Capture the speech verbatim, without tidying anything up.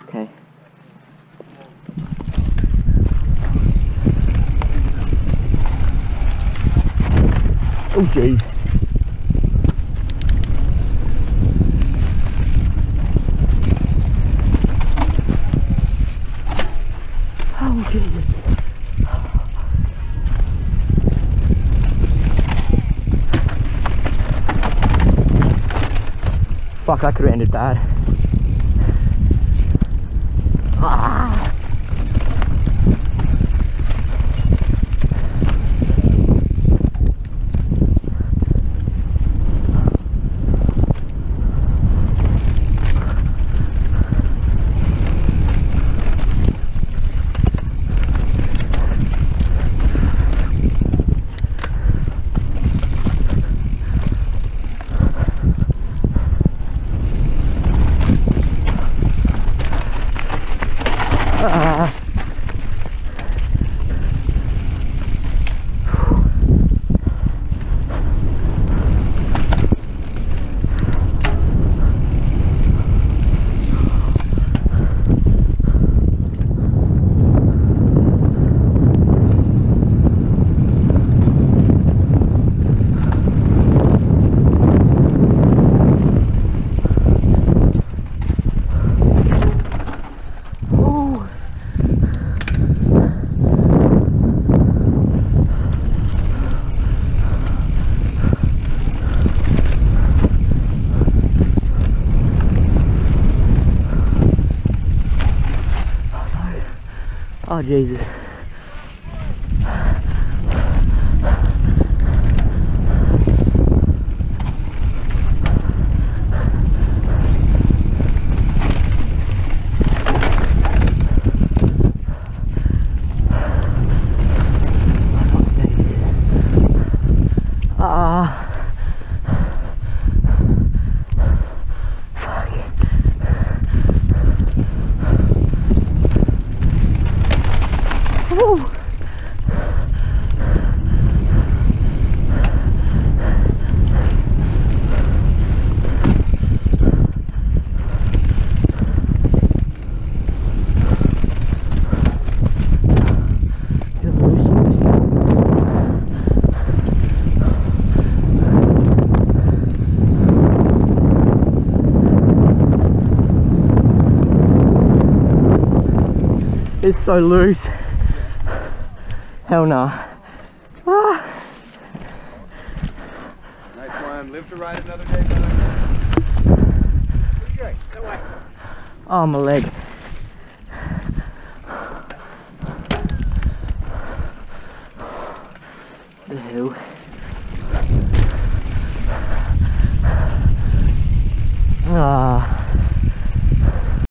Okay. Oh jeez. Oh jeez. Fuck, that could have ended bad. Ah. Ah. Oh Jesus. Ah. Woo. It's so loose. Hell no. Ah. Nice one. Live to ride another day, brother. Where you going? That way. Oh, my leg. The hell? Ah.